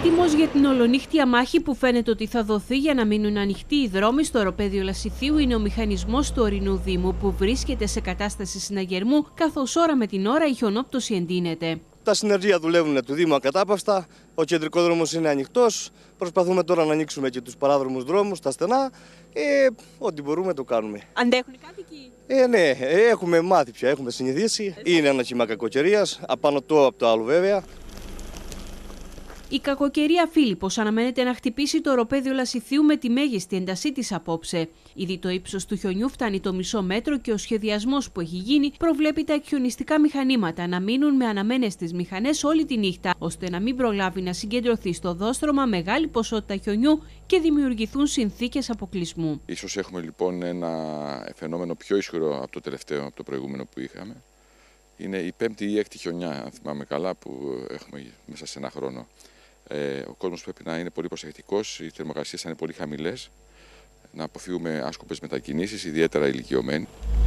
Έτοιμος για την ολονύχτια μάχη που φαίνεται ότι θα δοθεί για να μείνουν ανοιχτοί οι δρόμοι στο οροπέδιο Λασιθίου είναι ο μηχανισμός του ορεινού Δήμου που βρίσκεται σε κατάσταση συναγερμού, καθώς ώρα με την ώρα η χιονόπτωση εντείνεται. Τα συνεργεία δουλεύουν του Δήμου ακατάπαυστα, ο κεντρικός δρόμος είναι ανοιχτός. Προσπαθούμε τώρα να ανοίξουμε και τους παράδρομους δρόμους, τα στενά. Ό,τι μπορούμε το κάνουμε. Αντέχουν οι κάτοικοι? Ναι, έχουμε μάθει πια, έχουμε συνηθίσει. Είναι ένα κύμα κακοκαιρίας, απάνω το από το άλλο βέβαια. Η κακοκαιρία Φίλιππος αναμένεται να χτυπήσει το οροπέδιο Λασιθίου με τη μέγιστη έντασή της απόψε. Ήδη το ύψος του χιονιού φτάνει το μισό μέτρο και ο σχεδιασμός που έχει γίνει προβλέπει τα εκχιονιστικά μηχανήματα να μείνουν με αναμένες τις μηχανές όλη τη νύχτα, ώστε να μην προλάβει να συγκεντρωθεί στο δόστρωμα μεγάλη ποσότητα χιονιού και δημιουργηθούν συνθήκες αποκλεισμού. Ίσως έχουμε λοιπόν ένα φαινόμενο πιο ισχυρό από το τελευταίο, από το προηγούμενο που είχαμε. Είναι η πέμπτη ή έκτη χιονιά, αν θυμάμαι καλά, που έχουμε μέσα σε ένα χρόνο. Ο κόσμος πρέπει να είναι πολύ προσεκτικός, οι θερμοκρασίες θα είναι πολύ χαμηλές, να αποφύγουμε άσκοπες μετακινήσεις, ιδιαίτερα ηλικιωμένοι.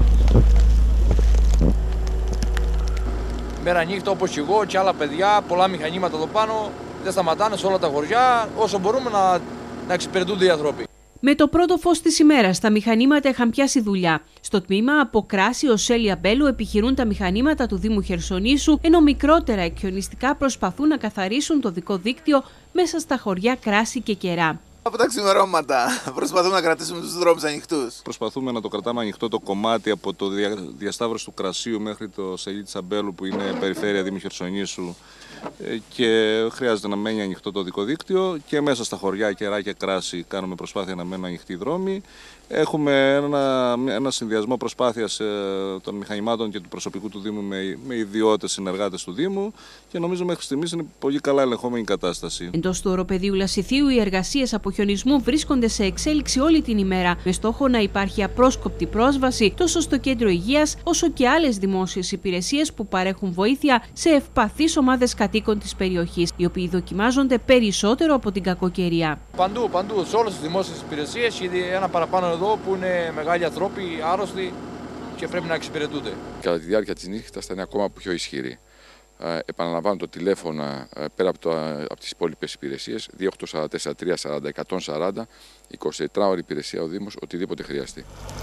Μέρα νύχτα όπως εγώ και άλλα παιδιά, πολλά μηχανήματα εδώ πάνω, δεν σταματάνε σε όλα τα χωριά, όσο μπορούμε να εξυπηρετούνται οι άνθρωποι. Με το πρώτο φως της ημέρας, τα μηχανήματα είχαν πιάσει δουλειά. Στο τμήμα από Κράση ως Έλια Μπέλου επιχειρούν τα μηχανήματα του Δήμου Χερσονήσου, ενώ μικρότερα εκχιονιστικά προσπαθούν να καθαρίσουν το δικό δίκτυο μέσα στα χωριά Κράση και Κερά. Από τα ξημερώματα προσπαθούμε να κρατήσουμε τους δρόμους ανοιχτούς. Προσπαθούμε να το κρατάμε ανοιχτό το κομμάτι από το διασταύρωση του Κρασίου μέχρι το Σελί της Αμπέλου που είναι περιφέρεια Δήμου Χερσονήσου και χρειάζεται να μένει ανοιχτό το δικό δίκτυο και μέσα στα χωριά Κερά και Κράση κάνουμε προσπάθεια να μένουν ανοιχτοί οι δρόμοι. Έχουμε ένα συνδυασμό προσπάθειας των μηχανημάτων και του προσωπικού του Δήμου με ιδιώτες συνεργάτες του Δήμου και νομίζω μέχρι στιγμής είναι πολύ καλά ελεγχόμενη η κατάσταση. Εντός του οροπεδίου Λασιθίου, οι εργασίες αποχιονισμού βρίσκονται σε εξέλιξη όλη την ημέρα, με στόχο να υπάρχει απρόσκοπτη πρόσβαση τόσο στο κέντρο υγείας όσο και άλλες δημόσιες υπηρεσίες που παρέχουν βοήθεια σε ευπαθείς ομάδες κατοίκων της περιοχής, οι οποίοι δοκιμάζονται περισσότερο από την κακοκαιρία. Παντού, σε όλες τις δημόσιες υπηρεσίες, ήδη ένα παραπάνω εδώ που είναι μεγάλοι ανθρώποι, άρρωστοι και πρέπει να εξυπηρετούνται. Κατά τη διάρκεια της νύχτας θα είναι ακόμα πιο ισχυρή. Επαναλαμβάνω το τηλέφωνο πέρα από τις υπόλοιπες υπηρεσίες 2844 340 140, 24ωρη υπηρεσία ο Δήμος, οτιδήποτε χρειαστεί.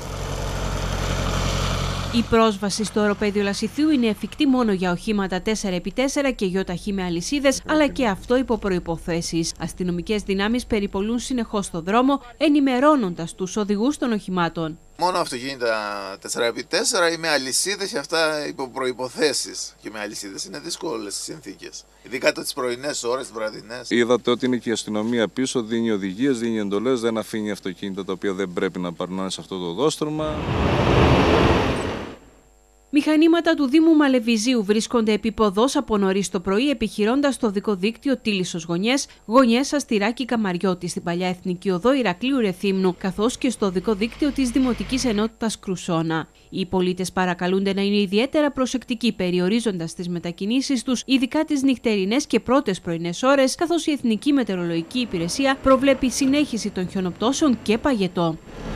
Η πρόσβαση στο οροπέδιο Λασιθίου είναι εφικτή μόνο για οχήματα 4x4 και γιοταχή με αλυσίδες, αλλά και αυτό υπό προϋποθέσεις. Αστυνομικές δυνάμεις περιπολούν συνεχώς στο δρόμο, ενημερώνοντας τους οδηγούς των οχημάτων. Μόνο αυτοκίνητα 4x4 ή με αλυσίδες και αυτά υπό προϋποθέσεις. Και με αλυσίδες είναι δύσκολες οι συνθήκες. Ειδικά τις πρωινές ώρες, τις βραδινές. Είδατε ότι είναι και η αστυνομία πίσω, δίνει οδηγίες, δίνει εντολές, δεν αφήνει αυτοκίνητα τα οποία δεν πρέπει να περνάνε σε αυτό το δόστρωμα. Μηχανήματα του Δήμου Μαλεβιζίου βρίσκονται επίποδος από νωρίς το πρωί, επιχειρώντας το δικό δίκτυο Τίλισσος Γωνιές, Γωνιές Αστηράκη Καμαριώτη στην παλιά Εθνική Οδό Ηρακλείου Ρεθύμνου, καθώς και στο δικό δίκτυο της Δημοτικής Ενότητας Κρουσόνα. Οι πολίτες παρακαλούνται να είναι ιδιαίτερα προσεκτικοί, περιορίζοντας τις μετακινήσεις τους, ειδικά τις νυχτερινές και πρώτες πρωινές ώρες, καθώς η Εθνική Μετεωρολογική Υπηρεσία προβλέπει συνέχιση των χιονοπτώσεων και παγετό.